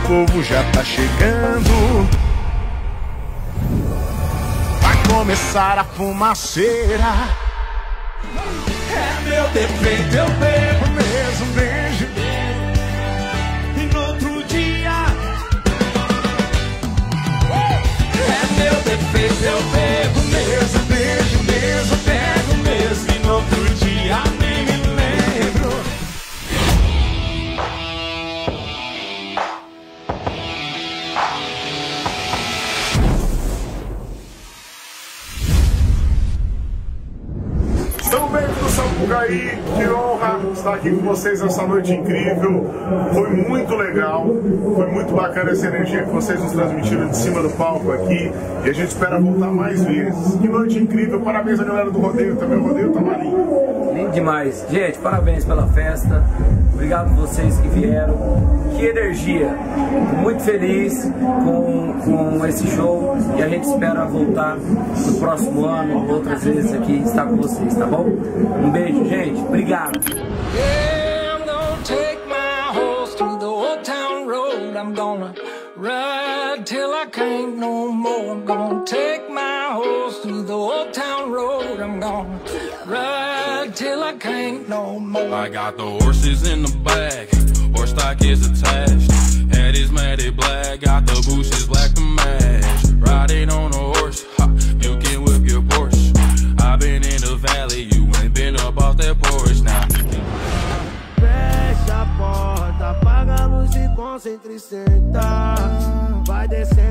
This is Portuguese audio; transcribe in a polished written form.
povo já tá chegando. Vai começar a fumaceira. É meu defeito, eu bebo mesmo, beijo. E no outro dia é meu defeito, eu bebo mesmo, beijo mesmo, pego mesmo. E no outro dia nem me lembro. Estamos bem do Sapucaí, que honra estar aqui com vocês nessa noite incrível. Foi muito legal, foi muito bacana essa energia que vocês nos transmitiram de cima do palco aqui. E a gente espera voltar mais vezes. Que noite incrível, parabéns à galera do rodeio também, o rodeio tá marinho. Lindo demais. Gente, parabéns pela festa. Obrigado a vocês que vieram. Que energia. Muito feliz com esse show. E a gente espera voltar no próximo ano, outras vezes aqui, estar com vocês, tá bom? Um beijo, gente. Obrigado. Yeah, I'm gonna take my horse through the old town road. I'm gonna ride till I can't no more. I'm gonna take my horse through the old town road. I'm gonna ride till I can't no more. I got the horses in the back, horse stock is attached. Head is matted black, got the bushes black to match. Riding on a horse, ha, you can whip your Porsche. I've been in the valley, you ain't been up off that porch now. Fecha a porta, apaga a luz e concentre e senta. Vai descendo.